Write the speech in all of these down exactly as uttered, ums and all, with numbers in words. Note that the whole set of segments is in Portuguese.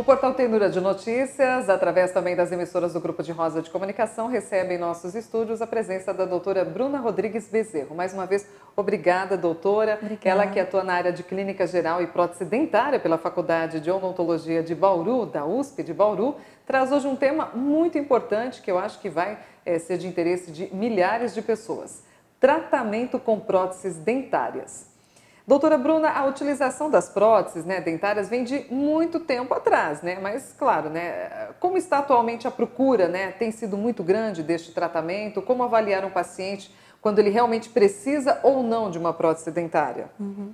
Portal Tenura de Notícias, através também das emissoras do Grupo de Rosa de Comunicação, recebe em nossos estúdios a presença da doutora Bruna Rodrigues Bezerro. Mais uma vez, obrigada, doutora. Obrigada. Ela que atua na área de Clínica Geral e Prótese Dentária pela Faculdade de Odontologia de Bauru, da U S P de Bauru, traz hoje um tema muito importante que eu acho que vai é, ser de interesse de milhares de pessoas. Tratamento com próteses dentárias. Doutora Bruna, a utilização das próteses, né, dentárias vem de muito tempo atrás, né? Mas, claro, né, como está atualmente a procura, né? Tem sido muito grande deste tratamento? Como avaliar um paciente quando ele realmente precisa ou não de uma prótese dentária? Uhum.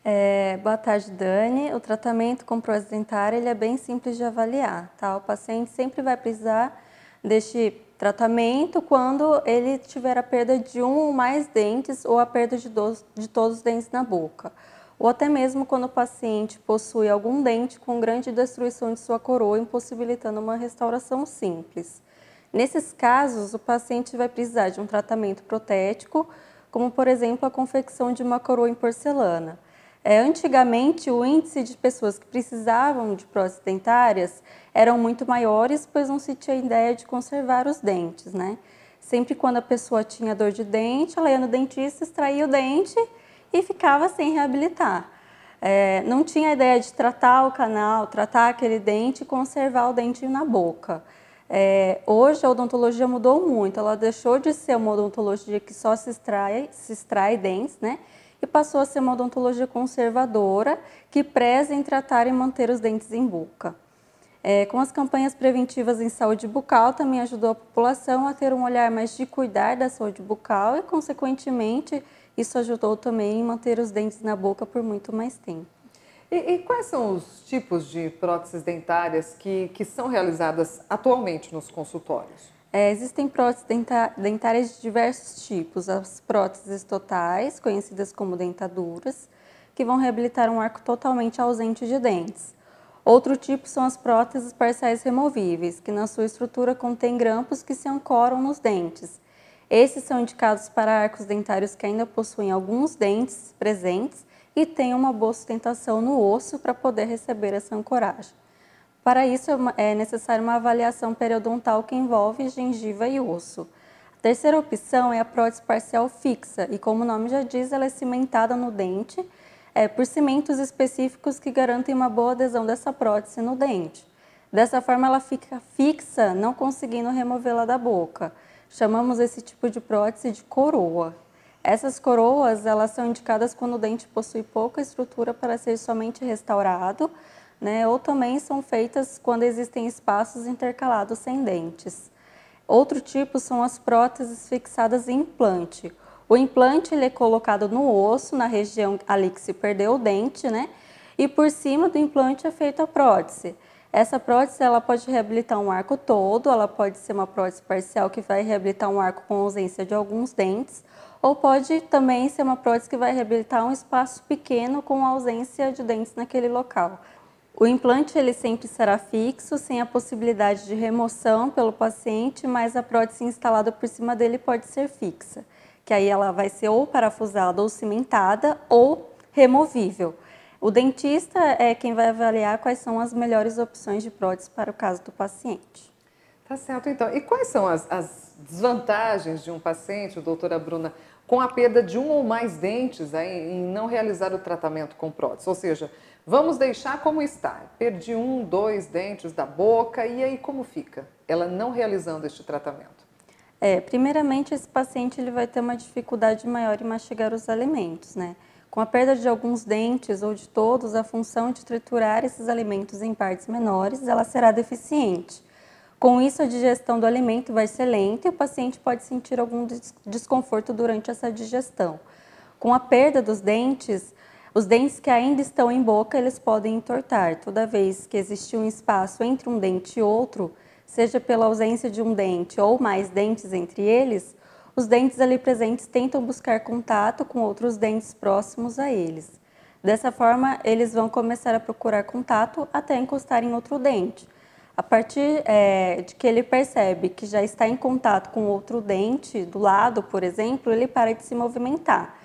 É, boa tarde, Dani. O tratamento com prótese dentária ele é bem simples de avaliar, tá? O paciente sempre vai precisar deste tratamento quando ele tiver a perda de um ou mais dentes ou a perda de, dos, de todos os dentes na boca. Ou até mesmo quando o paciente possui algum dente com grande destruição de sua coroa, impossibilitando uma restauração simples. Nesses casos, o paciente vai precisar de um tratamento protético, como por exemplo a confecção de uma coroa em porcelana. É, antigamente, o índice de pessoas que precisavam de próteses dentárias eram muito maiores, pois não se tinha ideia de conservar os dentes, né? Sempre quando a pessoa tinha dor de dente, ela ia no dentista, extraía o dente e ficava sem reabilitar. É, não tinha ideia de tratar o canal, tratar aquele dente e conservar o dente na boca. É, hoje a odontologia mudou muito, ela deixou de ser uma odontologia que só se extrai, se extrai dentes, né? E passou a ser uma odontologia conservadora que preza em tratar e manter os dentes em boca. É, com as campanhas preventivas em saúde bucal, também ajudou a população a ter um olhar mais de cuidar da saúde bucal e, consequentemente, isso ajudou também em manter os dentes na boca por muito mais tempo. E, e quais são os tipos de próteses dentárias que, que são realizadas atualmente nos consultórios? É, existem próteses dentárias de diversos tipos, as próteses totais, conhecidas como dentaduras, que vão reabilitar um arco totalmente ausente de dentes. Outro tipo são as próteses parciais removíveis, que na sua estrutura contém grampos que se ancoram nos dentes. Esses são indicados para arcos dentários que ainda possuem alguns dentes presentes e têm uma boa sustentação no osso para poder receber essa ancoragem. Para isso, é necessária uma avaliação periodontal que envolve gengiva e osso. A terceira opção é a prótese parcial fixa, e como o nome já diz, ela é cimentada no dente é, por cimentos específicos que garantem uma boa adesão dessa prótese no dente. Dessa forma, ela fica fixa, não conseguindo removê-la da boca. Chamamos esse tipo de prótese de coroa. Essas coroas, elas são indicadas quando o dente possui pouca estrutura para ser somente restaurado, né, ou também são feitas quando existem espaços intercalados sem dentes. Outro tipo são as próteses fixadas em implante. O implante ele é colocado no osso, na região ali que se perdeu o dente, né, e por cima do implante é feita a prótese. Essa prótese ela pode reabilitar um arco todo, ela pode ser uma prótese parcial que vai reabilitar um arco com ausência de alguns dentes, ou pode também ser uma prótese que vai reabilitar um espaço pequeno com ausência de dentes naquele local. O implante ele sempre será fixo, sem a possibilidade de remoção pelo paciente, mas a prótese instalada por cima dele pode ser fixa, que aí ela vai ser ou parafusada ou cimentada ou removível. O dentista é quem vai avaliar quais são as melhores opções de prótese para o caso do paciente. Tá certo, então. E quais são as, as desvantagens de um paciente, doutora Bruna, com a perda de um ou mais dentes aí, em não realizar o tratamento com prótese? Ou seja, vamos deixar como está. Perdi um, dois dentes da boca, e aí como fica? Ela não realizando este tratamento. É, primeiramente, esse paciente ele vai ter uma dificuldade maior em mastigar os alimentos, né? Com a perda de alguns dentes ou de todos, a função de triturar esses alimentos em partes menores, ela será deficiente. Com isso, a digestão do alimento vai ser lenta e o paciente pode sentir algum desconforto durante essa digestão. Com a perda dos dentes, os dentes que ainda estão em boca, eles podem entortar. Toda vez que existe um espaço entre um dente e outro, seja pela ausência de um dente ou mais dentes entre eles, os dentes ali presentes tentam buscar contato com outros dentes próximos a eles. Dessa forma, eles vão começar a procurar contato até encostar em outro dente. A partir é, de que ele percebe que já está em contato com outro dente do lado, por exemplo, ele para de se movimentar.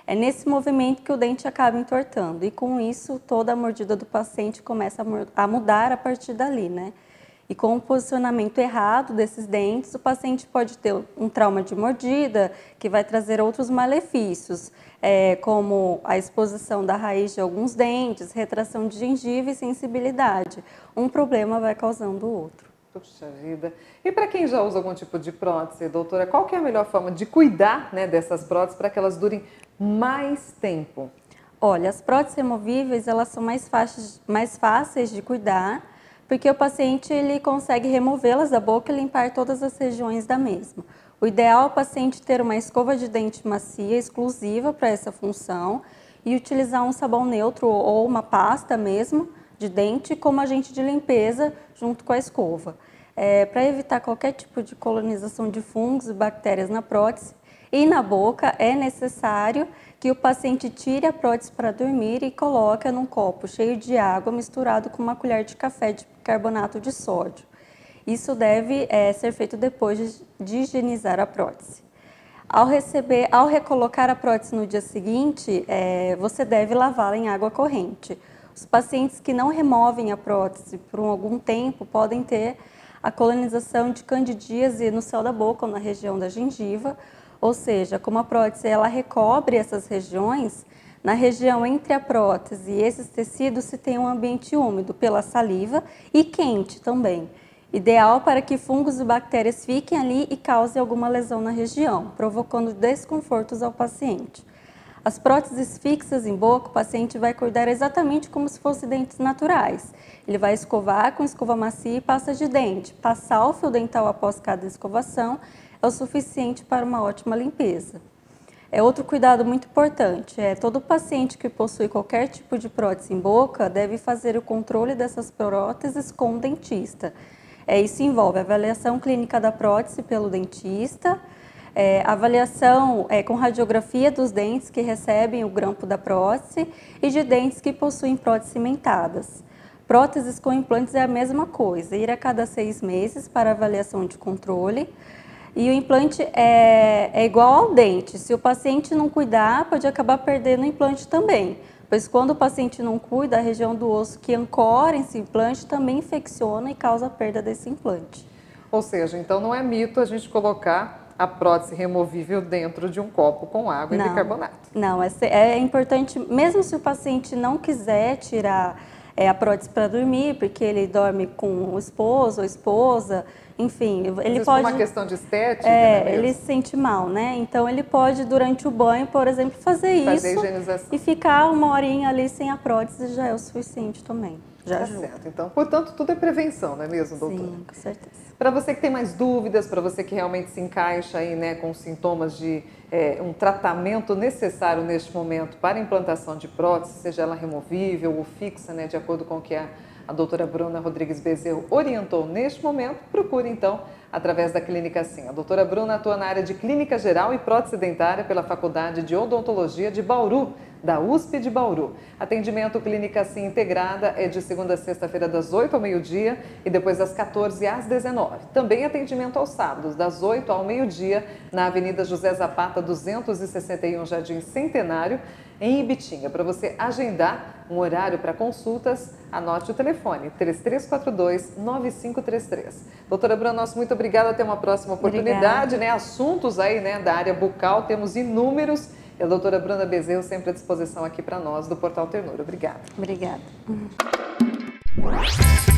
É nesse movimento que o dente acaba entortando e com isso toda a mordida do paciente começa a mudar a partir dali, né? E com o posicionamento errado desses dentes, o paciente pode ter um trauma de mordida que vai trazer outros malefícios, é, como a exposição da raiz de alguns dentes, retração de gengiva e sensibilidade. Um problema vai causando o outro. Puxa vida. E para quem já usa algum tipo de prótese, doutora, qual que é a melhor forma de cuidar, né, dessas próteses para que elas durem mais tempo? Olha, as próteses removíveis, elas são mais fáceis, mais fáceis de cuidar, porque o paciente ele consegue removê-las da boca e limpar todas as regiões da mesma. O ideal é o paciente ter uma escova de dente macia exclusiva para essa função e utilizar um sabão neutro ou uma pasta mesmo de dente como agente de limpeza junto com a escova. É, para evitar qualquer tipo de colonização de fungos e bactérias na prótese e na boca, é necessário que o paciente tire a prótese para dormir e coloque num copo cheio de água misturado com uma colher de café de carbonato de sódio. Isso deve é, ser feito depois de, de higienizar a prótese. Ao, receber, ao recolocar a prótese no dia seguinte, é, você deve lavá-la em água corrente. Os pacientes que não removem a prótese por algum tempo podem ter a colonização de candidíase no céu da boca ou na região da gengiva, ou seja, como a prótese ela recobre essas regiões, na região entre a prótese e esses tecidos se tem um ambiente úmido pela saliva e quente também, ideal para que fungos e bactérias fiquem ali e causem alguma lesão na região, provocando desconfortos ao paciente. As próteses fixas em boca, o paciente vai cuidar exatamente como se fossem dentes naturais. Ele vai escovar com escova macia e pasta de dente. Passar o fio dental após cada escovação é o suficiente para uma ótima limpeza. É outro cuidado muito importante, é todo paciente que possui qualquer tipo de prótese em boca deve fazer o controle dessas próteses com o dentista. É, isso envolve a avaliação clínica da prótese pelo dentista, É, avaliação é, com radiografia dos dentes que recebem o grampo da prótese e de dentes que possuem próteses cimentadas. Próteses com implantes é a mesma coisa, ir a cada seis meses para avaliação de controle. E o implante é, é igual ao dente, se o paciente não cuidar, pode acabar perdendo o implante também, pois quando o paciente não cuida, a região do osso que ancora esse implante também infecciona e causa a perda desse implante. Ou seja, então não é mito a gente colocar a prótese removível dentro de um copo com água não, e bicarbonato. Não, é, é importante, mesmo se o paciente não quiser tirar é, a prótese para dormir, porque ele dorme com o esposo ou esposa, enfim, ele Isso pode... por uma questão de estética, É, né, ele se sente mal, né? Então ele pode, durante o banho, por exemplo, fazer, fazer isso a higienização. E ficar uma horinha ali sem a prótese já é o suficiente também. Já tá ajuda. certo. Então, portanto, tudo é prevenção, não é mesmo, doutora? Sim, com certeza. Para você que tem mais dúvidas, para você que realmente se encaixa aí, né, com sintomas de é, um tratamento necessário neste momento para a implantação de prótese, seja ela removível ou fixa, né, de acordo com o que a, a doutora Bruna Rodrigues Bezerro orientou neste momento, procure então através da Clínica Sim. A doutora Bruna atua na área de Clínica Geral e Prótese Dentária pela Faculdade de Odontologia de Bauru, da U S P de Bauru. Atendimento Clínica Sim Integrada é de segunda a sexta-feira das oito ao meio-dia e depois das quatorze às dezenove. Também atendimento aos sábados, das oito ao meio-dia, na Avenida José Zapata, duzentos e sessenta e um, Jardim Centenário, em Ibitinga. Para você agendar um horário para consultas, anote o telefone três três quatro dois, nove cinco três três. Doutora Bruna, nosso muito obrigada. Até uma próxima oportunidade. Né? Assuntos aí, né, da área bucal, temos inúmeros. E a doutora Bruna Bezerro sempre à disposição aqui para nós do Portal Ternura. Obrigada. Obrigada.